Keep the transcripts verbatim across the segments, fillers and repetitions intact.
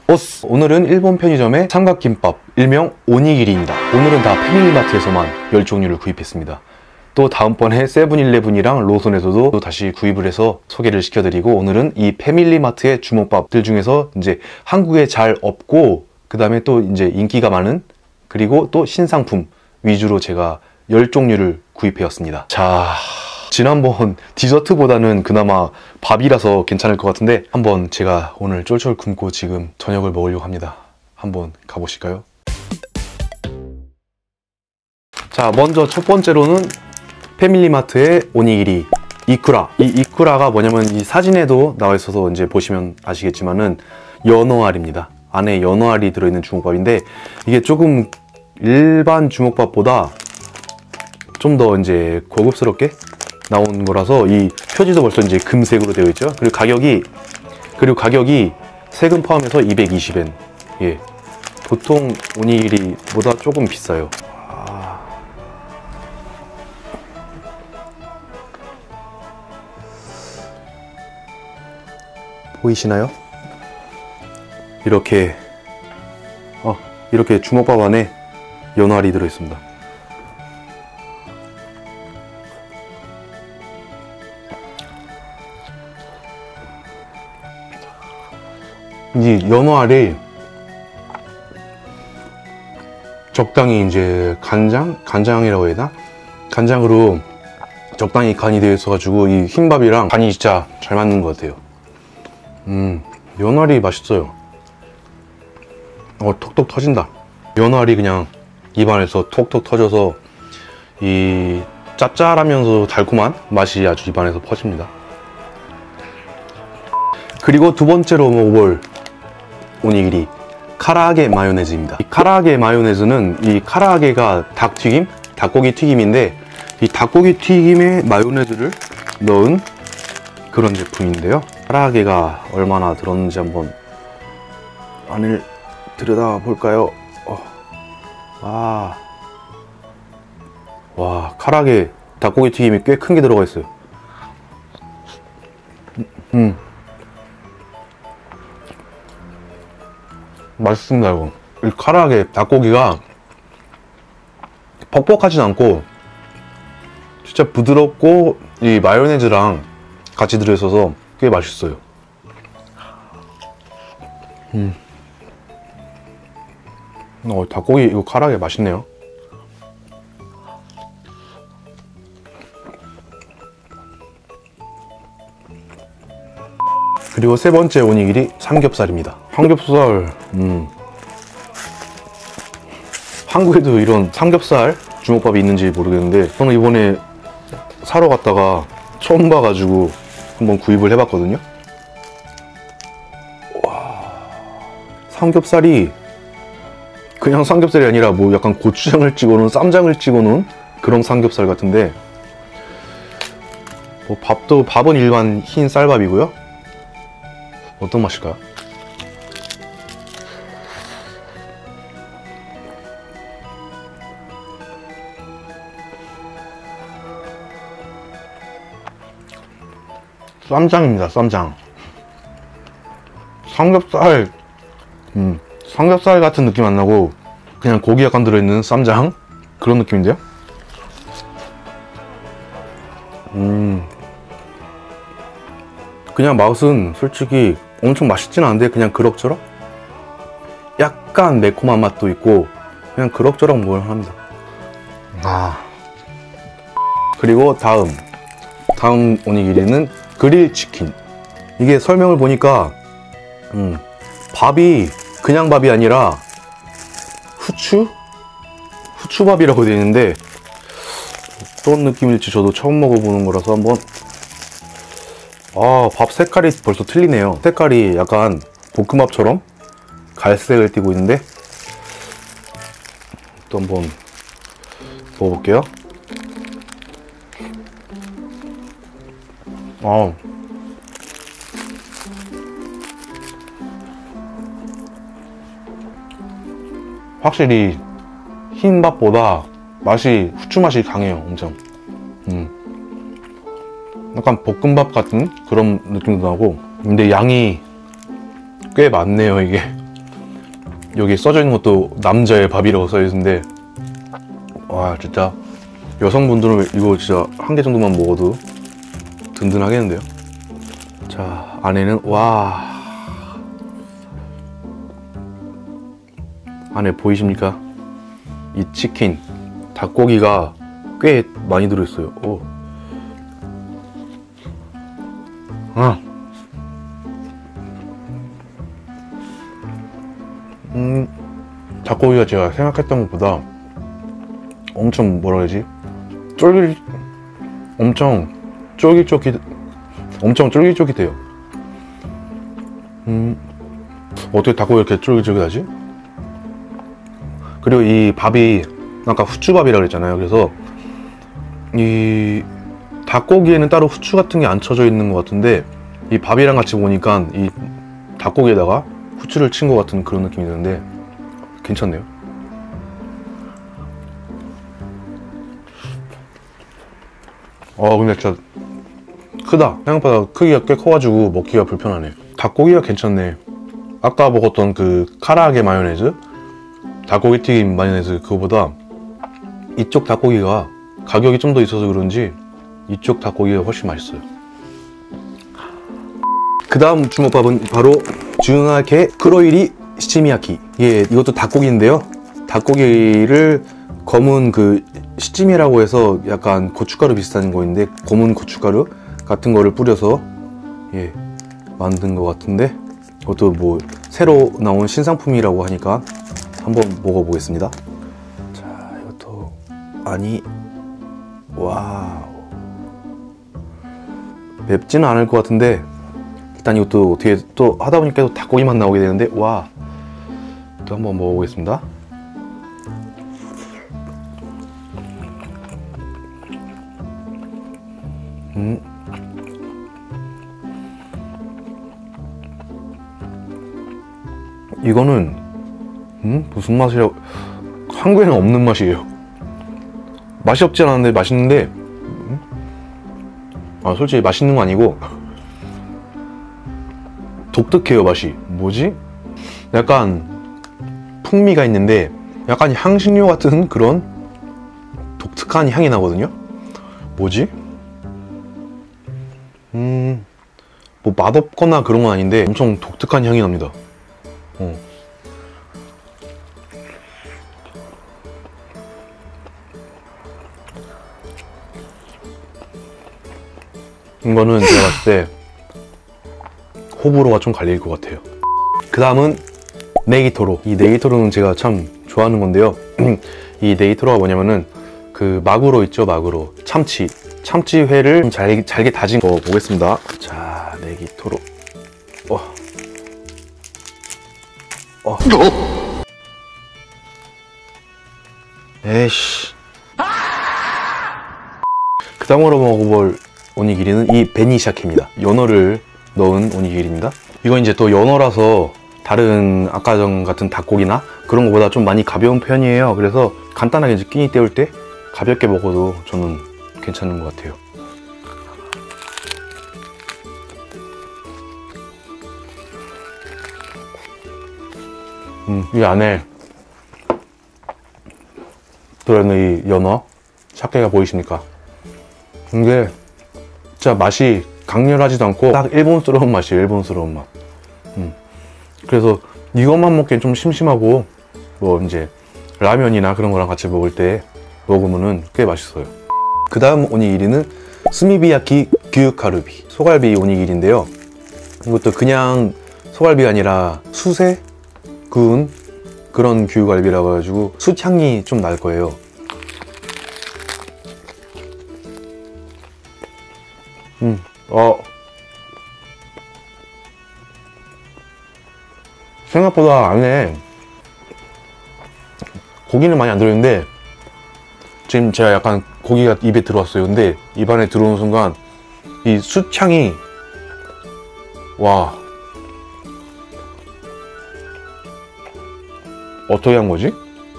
오스! 오늘은 일본 편의점의 삼각김밥, 일명 오니기리입니다. 오늘은 다 패밀리마트에서만 열 종류를 구입했습니다. 또 다음번에 세븐일레븐이랑 로손에서도 또 다시 구입을 해서 소개를 시켜드리고, 오늘은 이 패밀리마트의 주먹밥들 중에서 이제 한국에 잘 없고 그 다음에 또 이제 인기가 많은, 그리고 또 신상품 위주로 제가 열 종류를 구입해왔습니다. 자, 지난번 디저트보다는 그나마 밥이라서 괜찮을 것 같은데, 한번 제가 오늘 쫄쫄 굶고 지금 저녁을 먹으려고 합니다. 한번 가보실까요? 자, 먼저 첫 번째로는 패밀리마트의 오니기리 이쿠라. 이 이쿠라가 뭐냐면, 이 사진에도 나와 있어서 이제 보시면 아시겠지만은 연어알입니다. 안에 연어알이 들어있는 주먹밥인데, 이게 조금 일반 주먹밥보다 좀 더 이제 고급스럽게 나온 거라서, 이 표지도 벌써 이제 금색으로 되어 있죠. 그리고 가격이 그리고 가격이 세금 포함해서 이백이십 엔. 예, 보통 오니기리보다 조금 비싸요. 아... 보이시나요? 이렇게 어, 이렇게 주먹밥 안에 연어알이 들어 있습니다. 이 연어알이 적당히 이제 간장? 간장이라고 해야 되나? 간장으로 적당히 간이 되어 있어가지고 이 흰밥이랑 간이 진짜 잘 맞는 것 같아요. 음, 연어알이 맛있어요. 어, 톡톡 터진다. 연어알이 그냥 입안에서 톡톡 터져서 이 짭짤하면서 달콤한 맛이 아주 입안에서 퍼집니다. 그리고 두 번째로 먹어볼 오니기리, 카라아게 마요네즈입니다. 이 카라아게 마요네즈는, 이 카라아게가 닭튀김, 닭고기 튀김인데, 이 닭고기 튀김에 마요네즈를 넣은 그런 제품인데요. 카라아게가 얼마나 들었는지 한번 안을 들여다 볼까요? 어. 와, 와, 카라아게 닭고기 튀김이 꽤 큰 게 들어가 있어요. 음. 맛있습니다. 이거 이 카라아게 닭고기가 퍽퍽하진 않고 진짜 부드럽고, 이 마요네즈랑 같이 들어있어서 꽤 맛있어요. 음. 어, 닭고기 이거 카라아게 맛있네요. 그리고 세 번째 오니기리 삼겹살입니다. 삼겹살, 음. 한국에도 이런 삼겹살 주먹밥이 있는지 모르겠는데, 저는 이번에 사러 갔다가 처음 봐가지고 한번 구입을 해봤거든요. 와, 삼겹살이 그냥 삼겹살이 아니라 뭐 약간 고추장을 찍어놓은, 쌈장을 찍어놓은 그런 삼겹살 같은데, 뭐 밥도, 밥은 일반 흰 쌀밥이고요. 어떤 맛일까요? 쌈장입니다. 쌈장. 삼겹살, 음, 삼겹살 같은 느낌 안 나고 그냥 고기 약간 들어있는 쌈장, 그런 느낌인데요. 음, 그냥 맛은 솔직히 엄청 맛있진 않은데, 그냥 그럭저럭? 약간 매콤한 맛도 있고 그냥 그럭저럭 먹을만합니다. 아, 그리고 다음 다음 오니기리는 그릴 치킨. 이게 설명을 보니까 음, 밥이 그냥 밥이 아니라 후추? 후추밥이라고 되어 있는데, 어떤 느낌일지 저도 처음 먹어보는 거라서 한번. 아, 밥 색깔이 벌써 틀리네요. 색깔이 약간 볶음밥처럼 갈색을 띠고 있는데, 또 한번 먹어볼게요. 아, 확실히 흰밥보다 맛이, 후추 맛이 강해요. 엄청. 음. 약간 볶음밥 같은 그런 느낌도 나고, 근데 양이 꽤 많네요. 이게 여기 써져 있는 것도 남자의 밥이라고 써 있는데, 와 진짜 여성분들은 이거 진짜 한 개 정도만 먹어도 든든하겠는데요. 자, 안에는 와, 안에 보이십니까? 이 치킨, 닭고기가 꽤 많이 들어있어요. 오. 아. 음, 닭고기가 제가 생각했던 것보다 엄청 뭐라 그러지? 쫄깃, 엄청 쫄깃쫄깃, 엄청 쫄깃쫄깃해요. 음, 어떻게 닭고기 이렇게 쫄깃쫄깃하지? 그리고 이 밥이 아까 후추밥이라고 그랬잖아요. 그래서 이 닭고기에는 따로 후추 같은 게 안 쳐져 있는 것 같은데, 이 밥이랑 같이 보니까 이 닭고기에다가 후추를 친 것 같은 그런 느낌이 드는데 괜찮네요. 어 근데 진짜 크다. 생각보다 크기가 꽤 커가지고 먹기가 불편하네. 닭고기가 괜찮네. 아까 먹었던 그 카라아게 마요네즈, 닭고기 튀김 마요네즈, 그거보다 이쪽 닭고기가 가격이 좀 더 있어서 그런지 이쪽 닭고기가 훨씬 맛있어요. 그 다음 주먹밥은 바로 주나케 크로이리 시치미야키. 예, 이것도 닭고기인데요. 닭고기를 검은 그 시치미라고 해서 약간 고춧가루 비슷한 거인데, 검은 고춧가루 같은 거를 뿌려서 예 만든 것 같은데, 이것도 뭐 새로 나온 신상품이라고 하니까 한번 먹어보겠습니다. 자, 이것도 아니, 와우, 맵지는 않을 것 같은데 일단 이것도 어떻게 또 하다 보니까 또 닭고기만 나오게 되는데, 와, 또 한번 먹어보겠습니다. 음. 이거는 음? 무슨 맛이라고, 한국에는 없는 맛이에요. 맛이 없지 않았는데 맛있는데, 음? 아 솔직히 맛있는 거 아니고 독특해요. 맛이 뭐지? 약간 풍미가 있는데 약간 향신료 같은 그런 독특한 향이 나거든요. 뭐지? 음, 뭐 맛없거나 그런 건 아닌데 엄청 독특한 향이 납니다. 어. 이거는 제가 봤을 때 호불호가 좀 갈릴 것 같아요. 그 다음은 네기토로. 이 네기토로는 제가 참 좋아하는 건데요. 이 네기토로가 뭐냐면은 그 마구로 있죠, 마구로. 참치. 참치회를 좀 잘, 잘게 다진 거 보겠습니다. 자, 네기토로. 어. 어. 에이씨. 그 다음으로 먹어볼 오니기리는 이 베니샤케입니다. 연어를 넣은 오니기리입니다. 이건 이제 또 연어라서 다른 아까 전 같은 닭고기나 그런 것보다 좀 많이 가벼운 편이에요. 그래서 간단하게 이제 끼니 때울 때 가볍게 먹어도 저는 괜찮은 것 같아요. 음, 이 안에 들어있는 이 연어 샤케가 보이십니까? 이게 진짜 맛이 강렬하지도 않고 딱 일본스러운 맛이에요. 일본스러운 맛. 음. 그래서 이것만 먹기엔 좀 심심하고, 뭐 이제 라면이나 그런 거랑 같이 먹을 때 먹으면은 꽤 맛있어요. 그 다음 오니기리는 스미비야키 규카르비, 소갈비 오니기리인데요. 이것도 그냥 소갈비가 아니라 숯에 구운 그런 규갈비라고 해가지고 숯향이 좀 날 거예요. 음, 어. 생각보다 안에 고기는 많이 안 들어있는데, 지금 제가 약간 고기가 입에 들어왔어요. 근데 입안에 들어오는 순간 이 숯향이, 와, 어떻게 한 거지?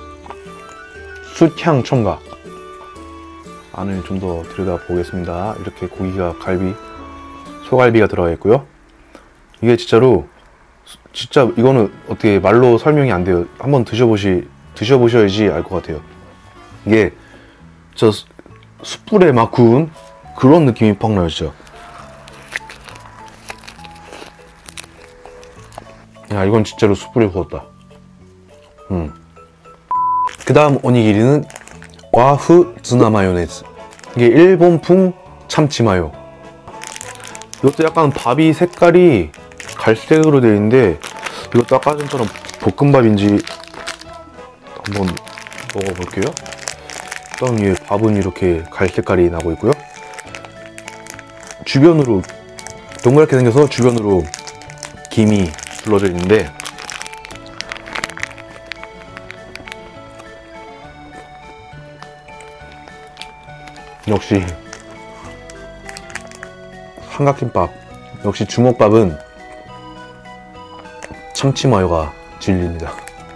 숯향 첨가. 안을 좀 더 들여다 보겠습니다. 이렇게 고기가 갈비, 소갈비가 들어가 있고요. 이게 진짜로 진짜 이거는 어떻게 말로 설명이 안 돼요. 한번 드셔보시, 드셔보셔야지 알 것 같아요. 이게 저 숯불에 막 구운 그런 느낌이 팍 나요, 진짜. 야, 이건 진짜로 숯불에 구웠다. 음. 그 다음 오니기리는 와후 즈나 마요네즈. 이게 일본풍 참치 마요. 이것도 약간 밥이 색깔이 갈색으로 되어 있는데, 이것도 아까 전처럼 볶음밥인지 한번 먹어볼게요. 일단 위에 밥은 이렇게 갈색깔이 나고 있고요. 주변으로 동그랗게 생겨서 주변으로 김이 둘러져 있는데, 역시 삼각김밥, 역시 주먹밥은 참치마요가 진리입니다.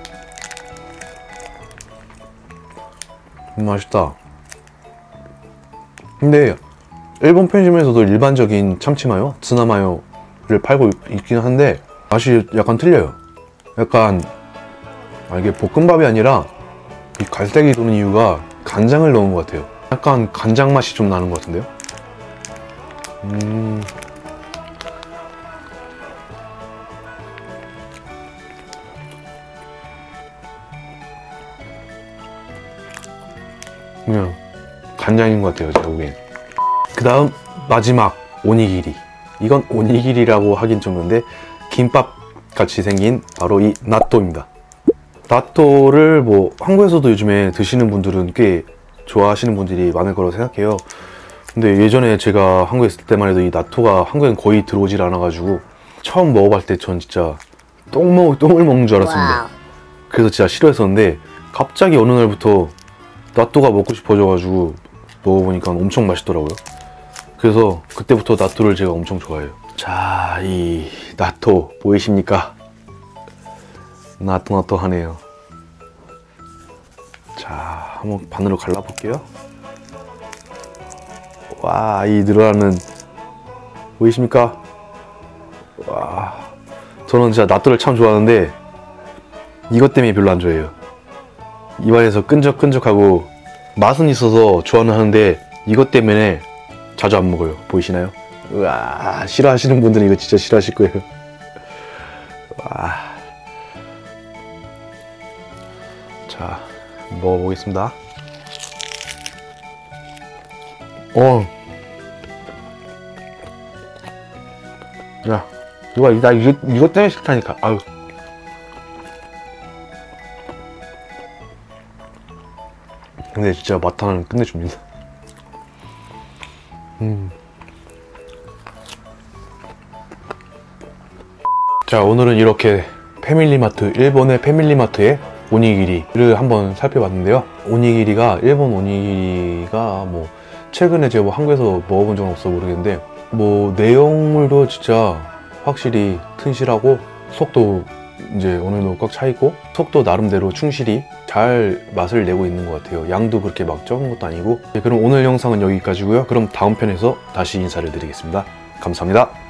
음, 맛있다. 근데 일본 편의점에서도 일반적인 참치마요, 즈나마요를 팔고 있긴 한데 맛이 약간 틀려요. 약간 아, 이게 볶음밥이 아니라 이 갈색이 도는 이유가 간장을 넣은 것 같아요. 약간 간장 맛이 좀 나는 것 같은데요. 음... 그냥 간장인 것 같아요, 제가 보기엔. 그 다음 마지막 오니기리. 이건 오니기리라고 하긴 좀 그런데 김밥 같이 생긴 바로 이 나토입니다. 나토를 뭐 한국에서도 요즘에 드시는 분들은 꽤 좋아하시는 분들이 많을 거라고 생각해요. 근데 예전에 제가 한국에 있을 때만 해도 이 나토가 한국엔 거의 들어오질 않아가지고 처음 먹어봤을 때 전 진짜 똥 먹, 똥을 먹는 줄 알았습니다. 와우. 그래서 진짜 싫어했었는데 갑자기 어느 날부터 나토가 먹고 싶어져가지고 먹어보니까 엄청 맛있더라고요. 그래서 그때부터 나토를 제가 엄청 좋아해요. 자, 이 나토 보이십니까? 나토 나토 하네요. 자, 한번 반으로 갈라볼게요. 와, 이 늘어나는 보이십니까? 와, 저는 진짜 나토를 참 좋아하는데 이것 때문에 별로 안 좋아해요. 입안에서 끈적끈적하고 맛은 있어서 좋아는 하는데 이것 때문에 자주 안 먹어요. 보이시나요? 우와, 싫어하시는 분들은 이거 진짜 싫어하실 거예요. 와. 자, 먹어보겠습니다. 어. 야, 누가 나 이거 이것 때문에 싫다니까. 아유. 근데 진짜 맛 하나는 끝내줍니다. 음. 자, 오늘은 이렇게 패밀리마트, 일본의 패밀리마트의 오니기리를 한번 살펴봤는데요. 오니기리가, 일본 오니기리가 뭐 최근에 제가 뭐 한국에서 먹어본 적은 없어 모르겠는데 뭐 내용물도 진짜 확실히 튼실하고 속도 이제 어느 정도 꽉 차있고 속도 나름대로 충실히 잘 맛을 내고 있는 것 같아요. 양도 그렇게 막 적은 것도 아니고. 네, 그럼 오늘 영상은 여기까지고요. 그럼 다음 편에서 다시 인사를 드리겠습니다. 감사합니다.